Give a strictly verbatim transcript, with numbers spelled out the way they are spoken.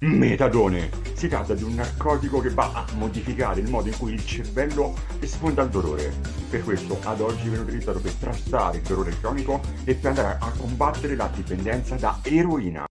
Metadone. Si tratta di un narcotico che va a modificare il modo in cui il cervello risponde al dolore. Per questo ad oggi viene utilizzato per trastare il dolore cronico e per andare a combattere la dipendenza da eroina.